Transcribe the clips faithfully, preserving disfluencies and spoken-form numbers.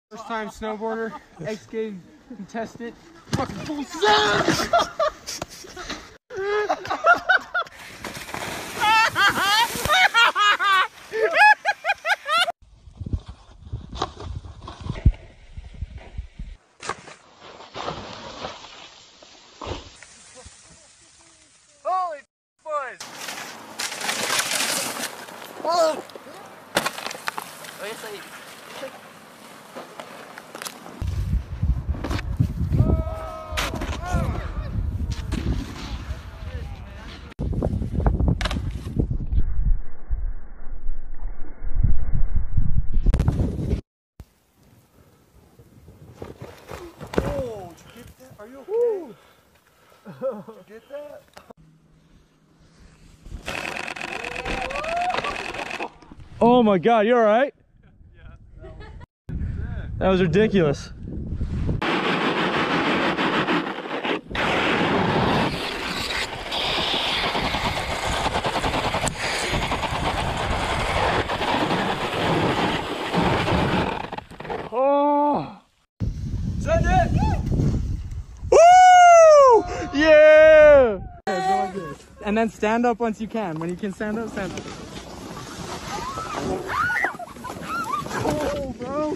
First time snowboarder, X Games contestant, fucking full set! Holy boys! Whoa! Are you okay? Did you get that? Oh my god, you alright? Yeah. That was ridiculous. Oh! Send it! Woo! Yeah! And then stand up once you can. When you can stand up, stand up. Oh, bro!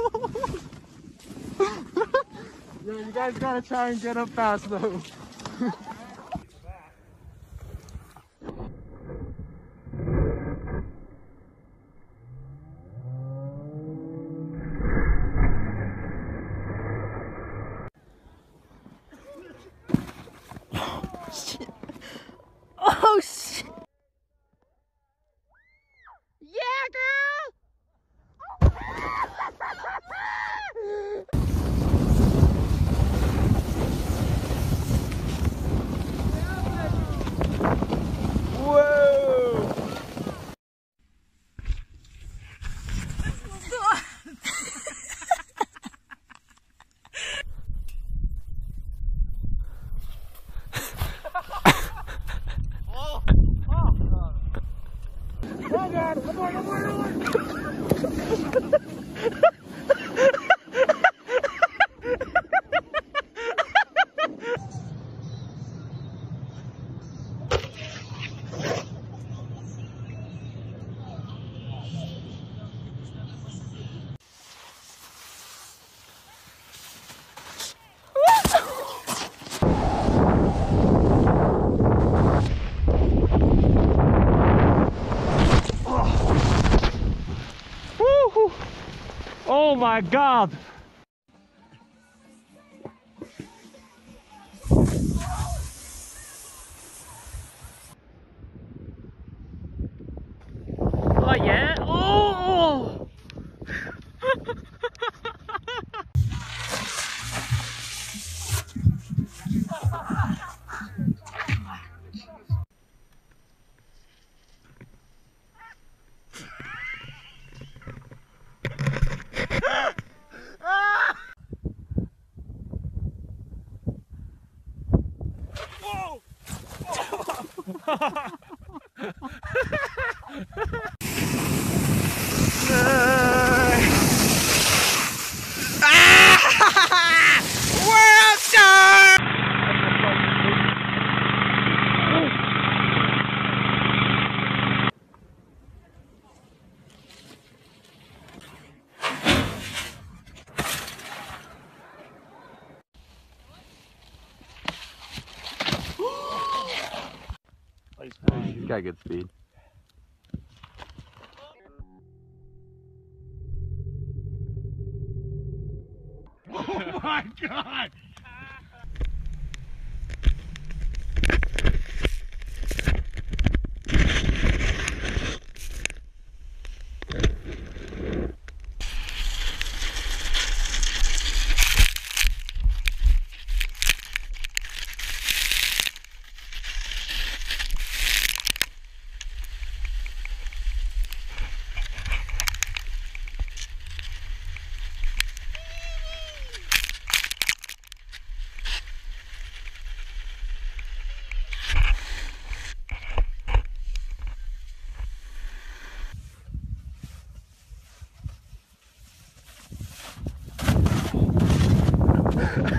Yeah, you guys gotta try and get up fast though. Shit. Oh shit! Yeah, girl! Whoa! Oh god! Come on, come on, come on! Oh my god! Oh yeah! Oh! World star! He's got good speed. Oh my god!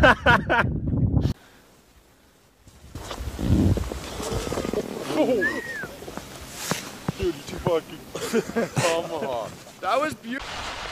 Dude, you too fucking. Come on. That was beautiful.